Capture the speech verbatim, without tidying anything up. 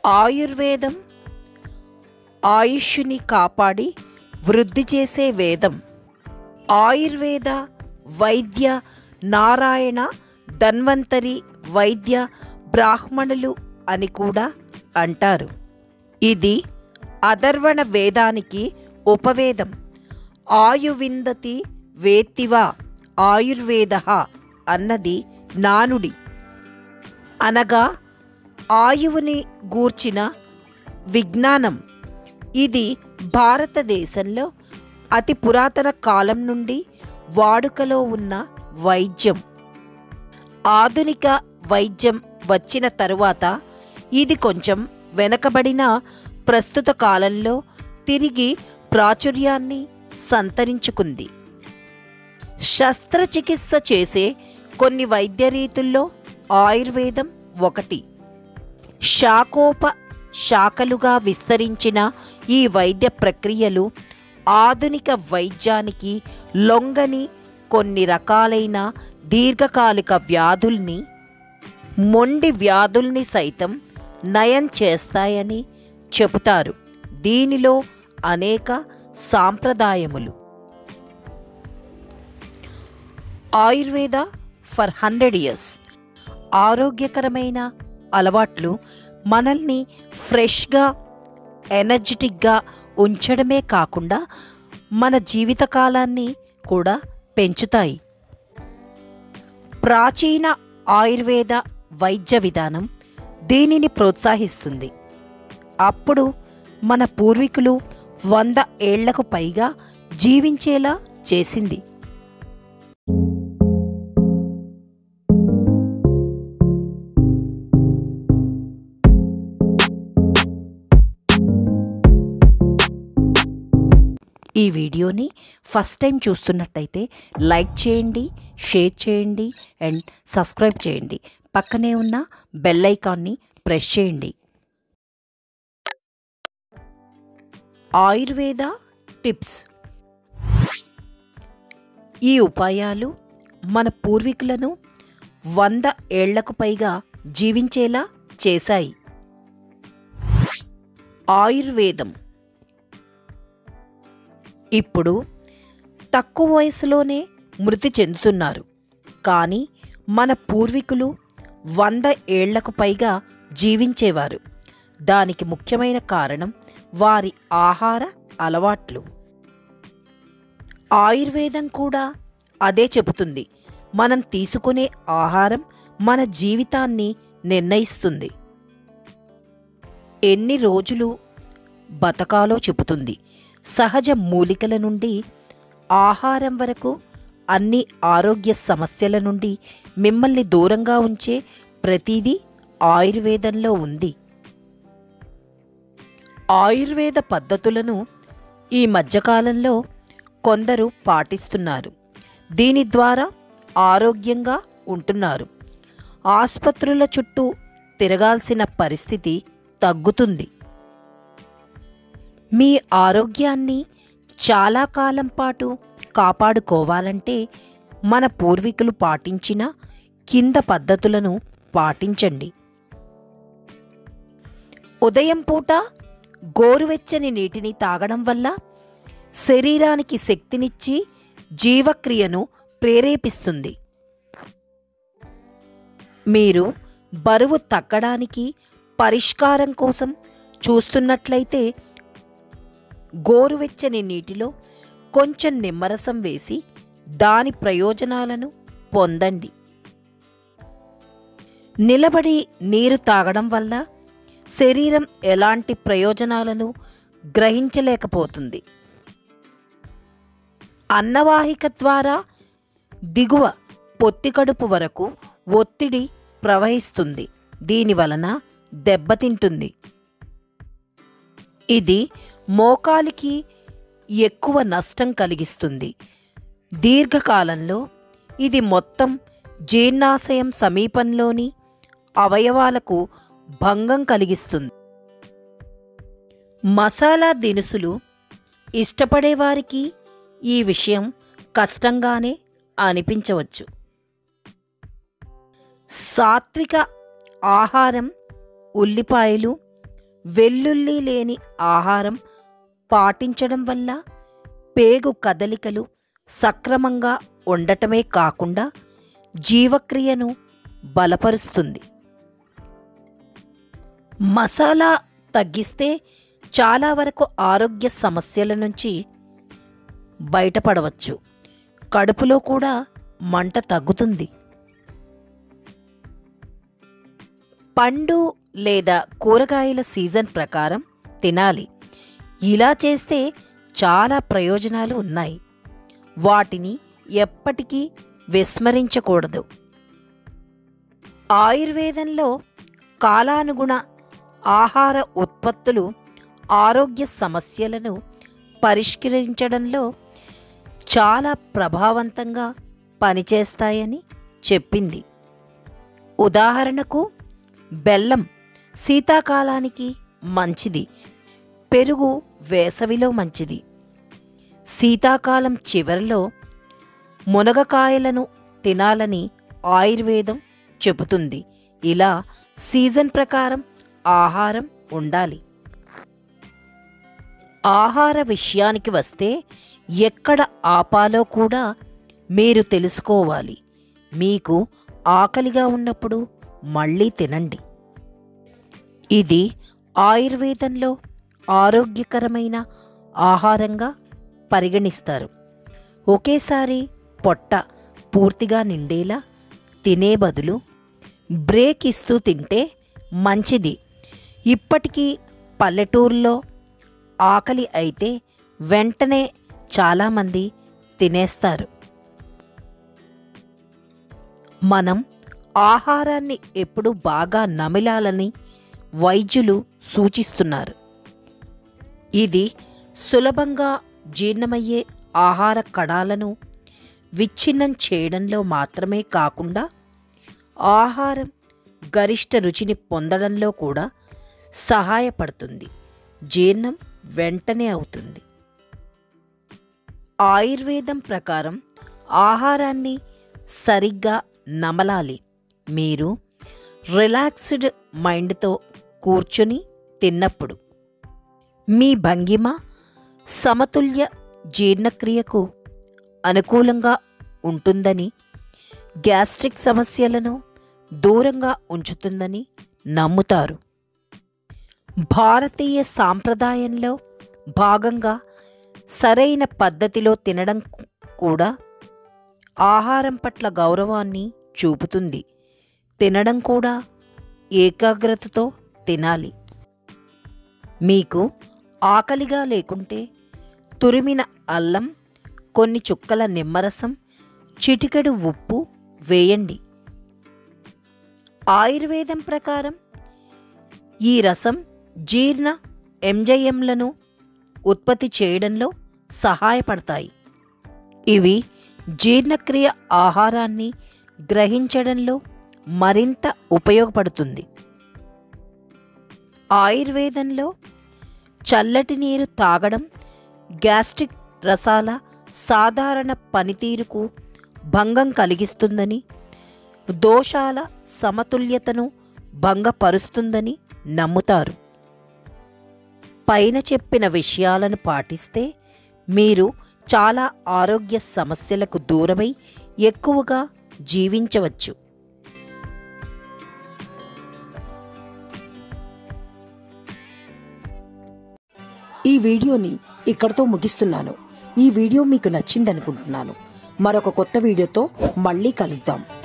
ఆయుర్వేదం ఆయుష్ని కాపాడి వృద్ధి చేసే వేదం. ఆయుర్వేద వైద్య నారాయణ ధన్వంతరి వైద్య బ్రాహ్మణులు అని కూడా అంటారు. ఇది అథర్వణ వేదానికి ఉపవేదం. ఆయువిందతి వేత్తివా ఆయుర్వేద అన్నది నానుడి, అనగా ఆయువుని గూర్చిన విజ్ఞానం. ఇది భారతదేశంలో అతి పురాతన కాలం నుండి వాడుకలో ఉన్న వైద్యం. ఆధునిక వైద్యం వచ్చిన తరువాత ఇది కొంచెం వెనకబడిన ప్రస్తుత కాలంలో తిరిగి ప్రాచుర్యాన్ని సంతరించుకుంది. శస్త్రచికిత్స చేసే కొన్ని వైద్య రీతుల్లో ఆయుర్వేదం ఒకటి. శాఖోప శాఖలుగా విస్తరించిన ఈ వైద్య ప్రక్రియలు ఆధునిక వైద్యానికి లొంగని కొన్ని రకాలైన దీర్ఘకాలిక వ్యాధుల్ని, మొండి వ్యాధుల్ని సైతం నయం చేస్తాయని చెబుతారు. దీనిలో అనేక సాంప్రదాయములు. Ayurveda for hundred years. ఆరోగ్యకరమైన అలవాట్లు మనల్ని ఫ్రెష్గా, ఎనర్జెటిక్గా ఉంచడమే కాకుండా మన జీవితకాలాన్ని కూడా పెంచుతాయి. ప్రాచీన ఆయుర్వేద వైద్య విధానం దీనిని ప్రోత్సహిస్తుంది. అప్పుడు మన పూర్వీకులు వంద ఏళ్లకు పైగా జీవించేలా చేసింది. ఈ వీడియోని ఫస్ట్ టైం చూస్తున్నట్టయితే లైక్ చేయండి, షేర్ చేయండి అండ్ సబ్స్క్రైబ్ చేయండి. పక్కనే ఉన్న బెల్ ఐకాన్ని ప్రెస్ చేయండి. ఆయుర్వేద టిప్స్. ఈ ఉపాయాలు మన పూర్వీకులను వంద ఏళ్లకు పైగా జీవించేలా చేశాయి. ఆయుర్వేదం ఇప్పుడు తక్కువ వయసులోనే మృతి చెందుతున్నారు. కానీ మన పూర్వీకులు వంద ఏళ్లకు పైగా జీవించేవారు. దానికి ముఖ్యమైన కారణం వారి ఆహార అలవాట్లు. ఆయుర్వేదం కూడా అదే చెబుతుంది. మనం తీసుకునే ఆహారం మన జీవితాన్ని నిర్ణయిస్తుంది. ఎన్ని రోజులు బతకాలో చెబుతుంది. సహజ మూలికల నుండి ఆహారం వరకు అన్ని ఆరోగ్య సమస్యల నుండి మిమ్మల్ని దూరంగా ఉంచే ప్రతిదీ ఆయుర్వేదంలో ఉంది. ఆయుర్వేద పద్ధతులను ఈ మధ్యకాలంలో కొందరు పాటిస్తున్నారు. దీని ద్వారా ఆరోగ్యంగా ఉంటున్నారు. ఆసుపత్రుల చుట్టూ తిరగాల్సిన పరిస్థితి తగ్గుతుంది. మీ ఆరోగ్యాన్ని చాలా కాలం పాటు కాపాడుకోవాలంటే మన పూర్వీకులు పాటించిన కింద పద్ధతులను పాటించండి. ఉదయం పూట గోరువెచ్చని నీటిని తాగడం వల్ల శరీరానికి శక్తినిచ్చి జీవక్రియను ప్రేరేపిస్తుంది. మీరు బరువు తగ్గడానికి పరిష్కారం కోసం చూస్తున్నట్లయితే గోరువెచ్చని నీటిలో కొంచెం నిమ్మరసం వేసి దాని ప్రయోజనాలను పొందండి. నిలబడి నీరు తాగడం వల్ల శరీరం ఎలాంటి ప్రయోజనాలను గ్రహించలేకపోతుంది. అన్నవాహిక ద్వారా దిగువ పొత్తికడుపు వరకు ఒత్తిడి ప్రవహిస్తుంది. దీనివలన దెబ్బతింటుంది. ఇది మోకాలికి ఎక్కువ నష్టం కలిగిస్తుంది. దీర్ఘకాలంలో ఇది మొత్తం జీర్ణాశయం సమీపంలోని అవయవాలకు భంగం కలిగిస్తుంది. మసాలా దినుసులు ఇష్టపడేవారికి ఈ విషయం కష్టంగానే అనిపించవచ్చు. సాత్విక ఆహారం, ఉల్లిపాయలు, వెల్లుల్లి లేని ఆహారం పాటించడం వల్ల పేగు కదలికలు సక్రమంగా ఉండటమే కాకుండా జీవక్రియను బలపరుస్తుంది. మసాలా తగ్గిస్తే చాలా వరకు ఆరోగ్య సమస్యల నుంచి బయటపడవచ్చు. కడుపులో కూడా మంట తగ్గుతుంది. పండు లేదా కూరగాయల సీజన్ ప్రకారం తినాలి. ఇలా చేస్తే చాలా ప్రయోజనాలు ఉన్నాయి. వాటిని ఎప్పటికీ విస్మరించకూడదు. ఆయుర్వేదంలో కాలానుగుణ ఆహార ఉత్పత్తులు ఆరోగ్య సమస్యలను పరిష్కరించడంలో చాలా ప్రభావవంతంగా పనిచేస్తాయని చెప్పింది. ఉదాహరణకు బెల్లం శీతాకాలానికి మంచిది, పెరుగు వేసవిలో మంచిది. శీతాకాలం చివరిలో మునగకాయలను తినాలని ఆయుర్వేదం చెబుతుంది. ఇలా సీజన్ ప్రకారం ఆహారం ఉండాలి. ఆహార విషయానికి వస్తే ఎక్కడ ఆపాలో కూడా మీరు తెలుసుకోవాలి. మీకు ఆకలిగా ఉన్నప్పుడు మళ్ళీ తినండి. ఇది ఆయుర్వేదంలో ఆరోగ్యకరమైన ఆహారంగా పరిగణిస్తారు. ఒకేసారి పొట్ట పూర్తిగా నిండేలా తినే బదులు బ్రేక్ ఇస్తూ తింటే మంచిది. ఇప్పటికీ పల్లెటూరులో ఆకలి అయితే వెంటనే చాలామంది తినేస్తారు. మనం ఆహారాన్ని ఎప్పుడు బాగా నమిలాలని వైద్యులు సూచిస్తున్నారు. ఇది సులభంగా జీర్ణమయ్యే ఆహార కణాలను విచ్ఛిన్నం చేయడంలో మాత్రమే కాకుండా ఆహారం గరిష్ట రుచిని పొందడంలో కూడా సహాయపడుతుంది. జీర్ణం వెంటనే అవుతుంది. ఆయుర్వేదం ప్రకారం ఆహారాన్ని సరిగ్గా నమలాలి. మీరు రిలాక్స్డ్ మైండ్తో కూర్చొని తిన్నప్పుడు మీ భంగిమ సమతుల్య జీర్ణక్రియకు అనుకూలంగా ఉంటుందని, గ్యాస్ట్రిక్ సమస్యలను దూరంగా ఉంచుతుందని నమ్ముతారు. భారతీయ సాంప్రదాయంలో భాగంగా సరైన పద్ధతిలో తినడం కూడా ఆహారం పట్ల గౌరవాన్ని చూపుతుంది. తినడం కూడా ఏకాగ్రతతో తినాలి. మీకు ఆకలిగా లేకుంటే తురిమిన అల్లం, కొన్ని చుక్కల నిమ్మరసం, చిటికెడు ఉప్పు వేయండి. ఆయుర్వేదం ప్రకారం ఈ రసం జీర్ణ ఎంజైమ్లను ఉత్పత్తి చేయడంలో సహాయపడతాయి. ఇవి జీర్ణక్రియ ఆహారాన్ని గ్రహించడంలో మరింత ఉపయోగపడుతుంది. ఆయుర్వేదంలో చల్లటి నీరు తాగడం గ్యాస్ట్రిక్ రసాల సాధారణ పనితీరుకు భంగం కలిగిస్తుందని, దోషాల సమతుల్యతను భంగపరుస్తుందని నమ్ముతారు. పైన చెప్పిన విషయాలను పాటిస్తే మీరు చాలా ఆరోగ్య సమస్యలకు దూరమై ఎక్కువగా జీవించవచ్చు. ఈ వీడియోని ఇక్కడితో ముగిస్తున్నాను. ఈ వీడియో మీకు నచ్చిందనుకుంటున్నాను. మరొక కొత్త వీడియోతో మళ్ళీ కలుద్దాం.